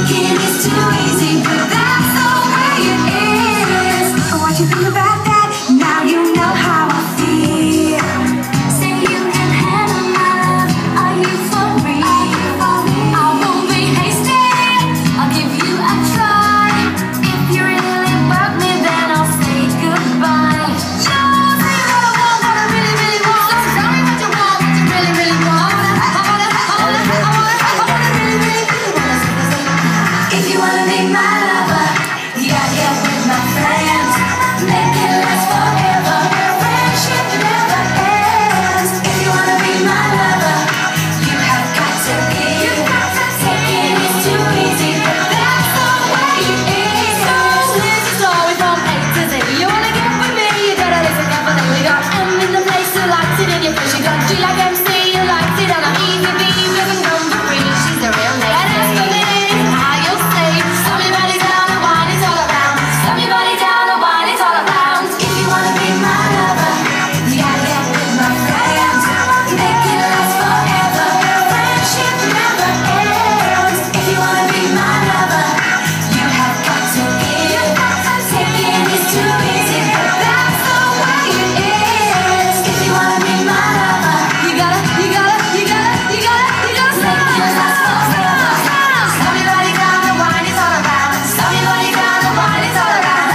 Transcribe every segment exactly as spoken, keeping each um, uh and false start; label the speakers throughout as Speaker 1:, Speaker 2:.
Speaker 1: Thinking it's too easy, but that's the way it is. What you think about that? Now you know how I feel. Say you can handle my love. Are you for real? I won't be hasty. I'll give you a try. If you really bug me, then I'll say goodbye. You say what I want, what I really, really want. So tell me what you want, what you really, really want. I wanna, I wanna, I wanna, I wanna, I wanna really, really, really wanna say, say. If you wanna be my lover, you gotta get with my friends. Make it last forever. Friendship never ends. If you wanna be my lover, you have got to give. Taking is too easy, but that's the way it is. So this is story from A to Z. You wanna get with me, you gotta listen carefully. We got M in the place who likes it in your face. You got G like M C, you likes it on a easy B. Living room for free, she's the real lady. And as for me, how you'll say, slow me body down and wine it's all around. Slow me body down and wine it's all around. If you wanna be my lover, you gotta get with my friends. Make it last forever. Friendship never ends. If you wanna be my lover, you have got to give. Taking is too easy, but that's the way it is. If you wanna be my lover, you gotta, you gotta, you gotta, you gotta, you gotta make it last forever. Slow me body down and wine it's all around. Slow me body down and wine it's all around.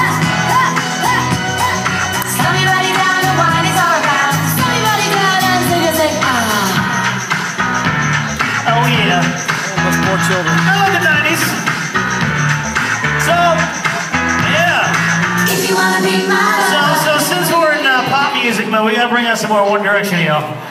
Speaker 1: Slow me body down and wine it's all around. Slow me body down and sing a sing ah.
Speaker 2: Oh yeah,
Speaker 3: Much more children.
Speaker 2: I love the nineties. So, yeah.
Speaker 1: If you wanna be my
Speaker 2: So,
Speaker 1: lover.
Speaker 2: so since we're in uh, pop music mode, we gotta bring out some more One Direction, y'all.